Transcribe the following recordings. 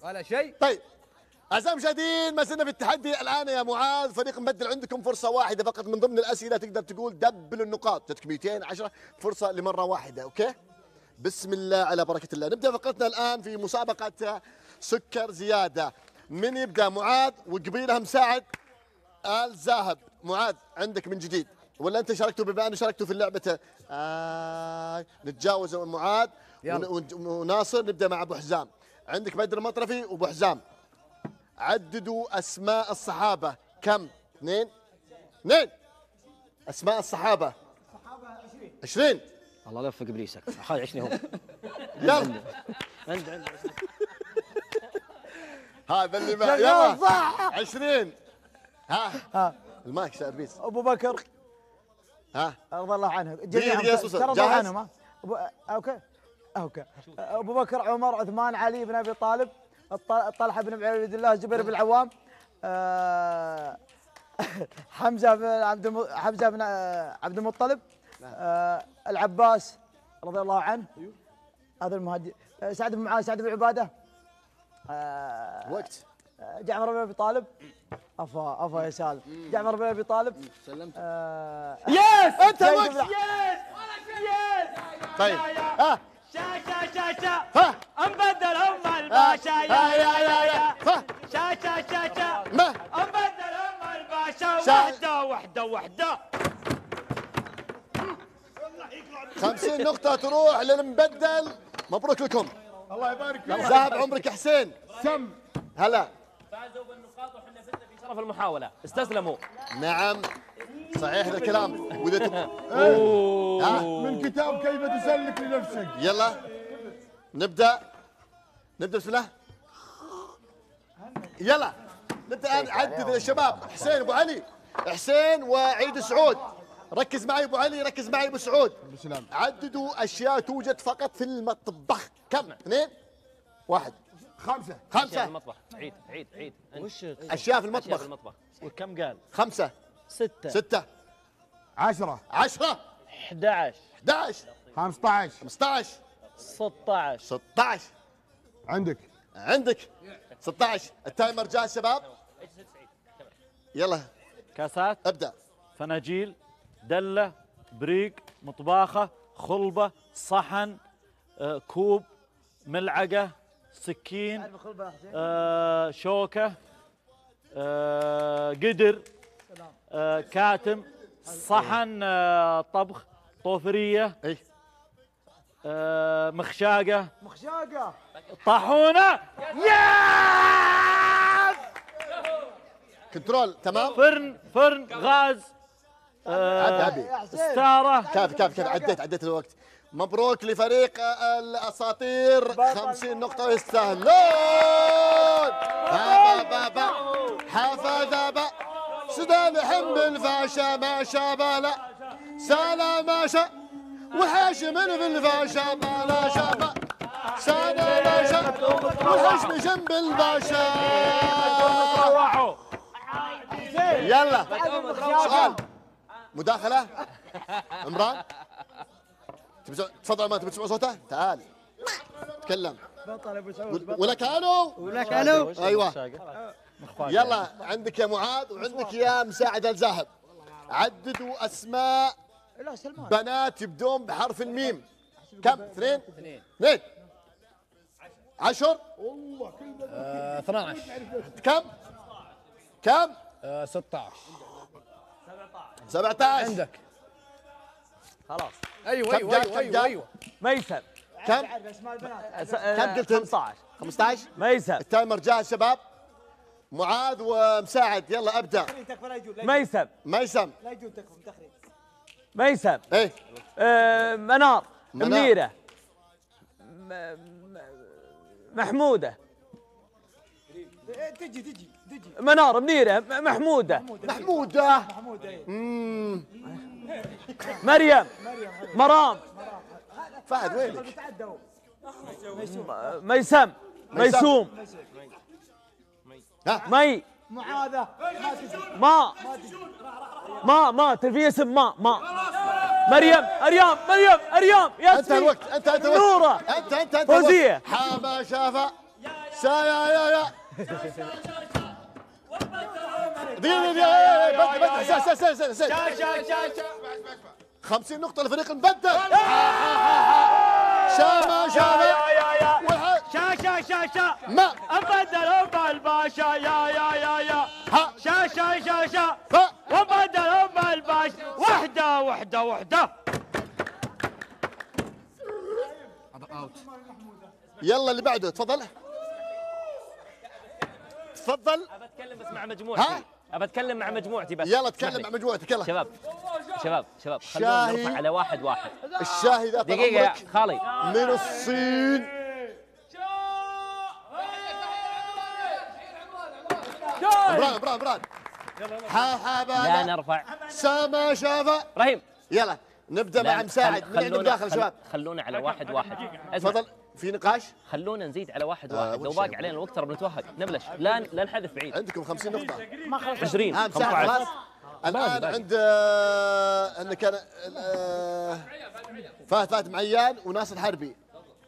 ولا شيء. طيب اعزائي المشاهدين، ما زلنا في التحدي الان يا معاذ. فريق مبدل عندكم فرصه واحده فقط من ضمن الاسئله، تقدر تقول دبل النقاط، جتك 210 فرصه لمره واحده. اوكي، بسم الله على بركه الله. نبدا فقرتنا الان في مسابقه سكر زياده. من يبدا؟ معاذ وقبيلها مساعد آل زاهب. معاذ عندك من جديد ولا انت شاركتوا؟ بما انه شاركتوا في اللعبه نتجاوز معاذ وناصر. نبدا مع ابو حزام. عندك بدر المطرفي وابو حزام. عددوا اسماء الصحابه. كم؟ اثنين اسماء الصحابه. 20. الله لا يوفق ابليسك، خالد عشني هو. يلا عند هذا اللي معي. يلا صح 20. ها المايك سيرفيس. ابو بكر رضي الله عنه جميعا رضي الله عنهم. اوكي ابو بكر، عمر، عثمان، علي بن ابي طالب، طلحه بن عبيد الله، الزبير بن العوام، حمزه بن عبد المطلب، العباس رضي الله عنه، هذا المهاجر، سعد بن معاذ، سعد بن عباده، وقت. جعفر بن ابي طالب. افا يا سالم. جعفر بن ابي طالب. سلمت. يس انت وقت. يس. طيب شا انبدل ام الباشا يا شا ما انبدل ام الباشا وحده 50 نقطة تروح للمبدل. مبروك لكم. الله يبارك فيك. ذهب عمرك حسين. سم. هلا. فازوا بالنقاط وحنا فزنا في شرف المحاولة، استسلموا. نعم صحيح هذا الكلام. واذا من كتاب كيف تسلك لنفسك. يلا نبدا بسم الله. يلا نبدا الان. عدد الشباب. حسين، ابو علي، حسين وعيد سعود. ركز معي ابو علي، ركز معي ابو سعود. بسلام. عددوا اشياء توجد فقط في المطبخ. كم؟ 2 1 5 في المطبخ. عيد وش اشياء في المطبخ. وكم قال؟ 5 6 6 10 10 11 11 15 15 16 16 عندك 16. التايمر جاهز شباب؟ يلا كاسات، ابدا. فناجيل، دله، بريق، مطباخه، خلبه، صحن، كوب، ملعقه، سكين، شوكه، قدر، كاتم، صحن طبخ، طوفريه، اي مخشاقه، طاحونه. كنترول تمام. فرن غاز، ستاره. كافي عديت الوقت. مبروك لفريق الاساطير 50 نقطة يستاهلون. بابا حفظ سدان حم بالفاشا ما شابالا سالا ما شا وحاش من في الفاشا ما لا شابا سالا ما شا وحاش من جنب الفاشا. يلا سؤال مداخلة. عمران تفضل. ما تبي تسمع صوته؟ تعال تكلم. ولا كانوا ايوه. يلا عندك يا معاذ وعندك يا مساعد الذهب. عددوا اسماء بنات يبدون بحرف الميم. كم؟ 2 10 12 كم 16 17 عندك. خلاص. ايوه ميسر. كم قلت؟ 15 ميسر. التايمر جاهز شباب. معاذ ومساعد يلا ابدا. ميسم. لا يجوز تكفى تخريج. ميسم. ايه منار. منيرة. محمودة. تجي منار، منيرة، محمودة. مريم. مرام. فهد وينك؟ ميسم. ميسوم. مي. معاذة. ما تلفي اسم ما مريم. اريام ياسمين. انت الوقت. نورة. انت فوزية. حابة شافة يا دقيقة 50 نقطة لفريق المبدل. شاما شا ما مبدل ام الباشا يا شا ومبدل ام الباشا وحده يلا اللي بعده تفضل. تفضل. ابى اتكلم بس مع مجموعتي. ابى اتكلم مع مجموعتي بس. يلا تكلم مع مجموعتك. يلا شباب خلونا نرفع على واحد. الشاهي ذات دقيقة يا عمرك خالي. من الصين. بران لا نرفع. سما شافا. رهيم. يلا نبدا مع مساعد. من عندهم داخل شباب. خلونا على واحد. تفضل. في نقاش. خلونا نزيد على واحد. لو باقي علينا الوقت ترى بنتوهق نبلش. لا نحذف بعيد. عندكم 50 نقطة. 20 15. الآن عند اللي كان فهد معيان وناصر حربي.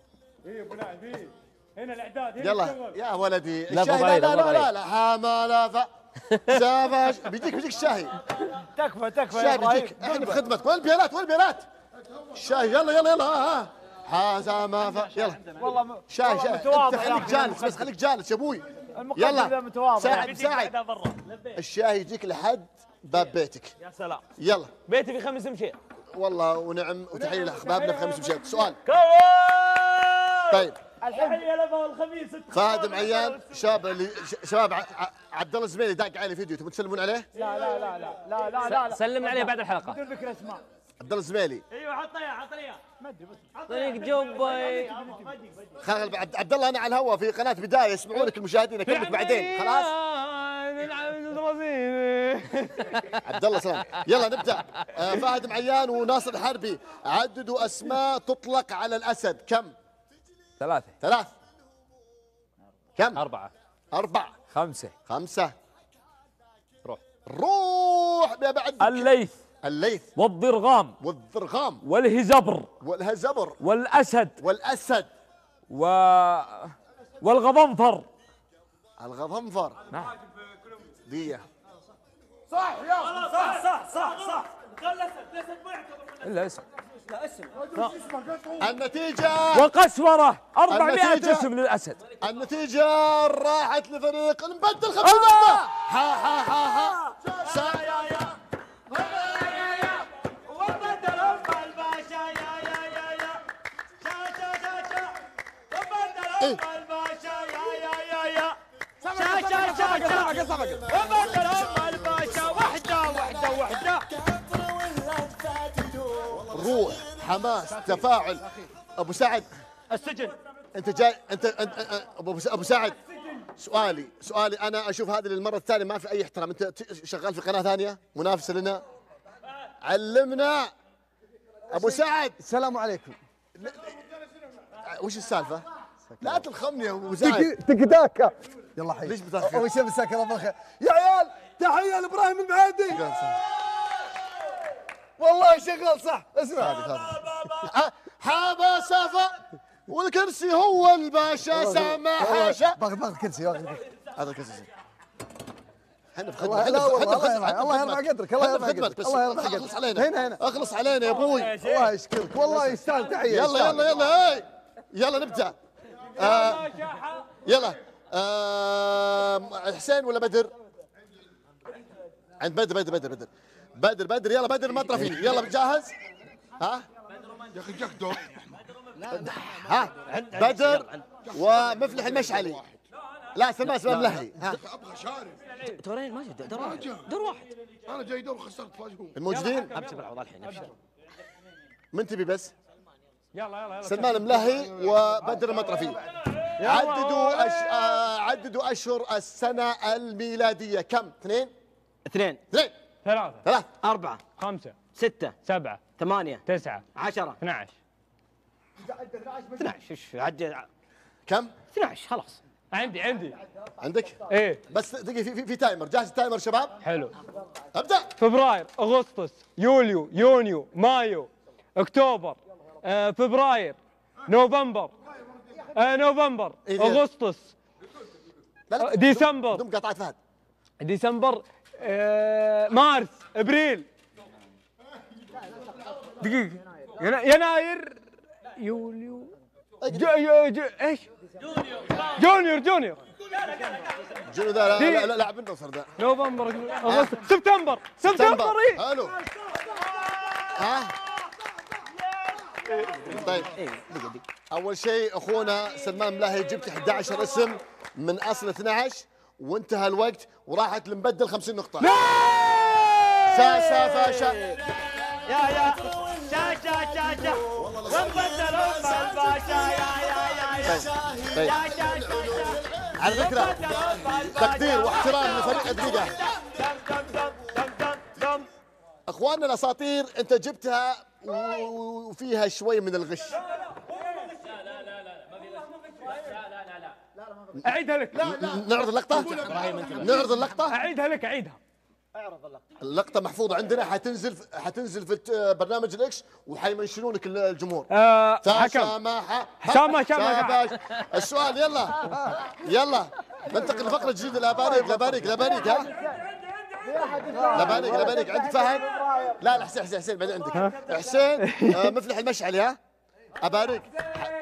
هنا الاعداد. يلا يا ولدي. لا الشاهي لا حمالة سافاش. بيجيك الشاهي. تكفى الشاهي بيجيك. احنا بخدمتك. وين البيانات؟ الشاهي يلا حازم يلا. والله شاهي انت خليك جالس يا ابوي. يلا ساعد. الشاهي يجيك لحد باب بيتك. يا سلام. يلا بيتي في 5 مشية. والله ونعم. وتحيه لاحبابنا في 5 مشيات. سؤال. طيب الحين يلا الخميس. فهد معيان شباب عبد الله الزميلي داق علي فيديو. تبون تسلمون عليه؟ لا سلم عليه بعد الحلقة. بدون ذكر اسماء. عبد الله الزميلي. ايوه عطني طريق جوبي. عبد الله انا على الهواء في قناه بدايه. يسمعونك المشاهدين. اكلمك بعدين خلاص. عبد الله سلام. يلا نبدا. فهد معيان وناصر الحربي عددوا اسماء تطلق على الاسد. كم؟ 3. كم؟ 4. 5. روح بعد. الليث والضرغام والضرغام والهزبر والاسد والغضنفر. الغضنفر. نعم. دي صح. الاسد ما يعتبر الا اسم. النتيجة وقسورة 400 اسم للاسد. النتيجة راحت لفريق المبدل 50 نقطة. ها روح حماس تفاعل. ابو سعد السجن. انت جاي انت ابو سعد. سؤالي انا اشوف هذه للمره الثانيه ما في اي احترام. انت شغال في قناه ثانيه منافسه لنا. علمنا ابو سعد. السلام عليكم. وش السالفه؟ لا تلخمني يا ابو سعد. تيك تاكا. يلا حي. ليش بتاخر؟ اول شيء مساك الله بالخير يا عيال. تحيه لابراهيم المعادي. والله شغال صح. اسمع حابا سافا والكرسي هو الباشا. سامع حاشا. باخذ كرسي. هذا الكرسي. احنا في خدمة. لا والله الله يرفع قدرك. الله يرفع قدرك. الله يرفع قدرك. اخلص علينا. هنا اخلص علينا يا ابوي. الله يشكرك. والله يستاهل تحيه. يلا يلا نبدا. يلا حسين ولا بدر؟ عند بدر. يلا بدر المطرفي. يلا جاهز؟ ها يا اخي جاك دور. ها بدر ومفلح المشعلي. لا سلمان ملهي. ها ابغى شارب. دورين ما جد. دور واحد. انا جاي دور خسرت فاجئون. الموجودين. ابشر العوض الحين ابشر. من تبي بس؟ يلا سلمان ملهي وبدر المطرفي. عددوا اشهر السنه الميلاديه. كم؟ 2 3 4 5 6 7 8 9 10 12 ايش عدد؟ كم؟ 12 خلاص. عندي عندك؟ ايه بس دقيقه في تايمر. جاهز التايمر شباب؟ حلو. ابدا. فبراير اغسطس يوليو يونيو مايو اكتوبر فبراير نوفمبر إيه اغسطس لا ديسمبر بدون مقاطعات فهد. ديسمبر مارس ابريل دقيقة يناير يوليو ايش؟ جونيور جونيور ذا لا لاعب النصر ذا. نوفمبر اغسطس سبتمبر إيه. حلو. ها طيب اول شيء اخونا سلمان ملاهي جبت 11 اسم من اصل 12 وانتهى الوقت وراحت المبدل 50 نقطة. سا فاشا يا شا وانبدلوا بالباشا طيب على فكرة تقدير واحترام لفريق أدريقة. اخواننا الاساطير انت جبتها وفيها شوي من الغش. اعيدها لك. نعرض اللقطة؟ نعرض اللقطة؟ اعيدها لك اعيدها. اللقطة محفوظة عندنا حتنزل في برنامج الاكس وحيمنشنونك الجمهور. حكم شامة. السؤال يلا ننتقل لفقرة جديدة. لاباريك ها؟ لاباريك عندك فهد؟ لا حسين بعدين عندك حسين. مفلح المشعلي ها؟ اباريك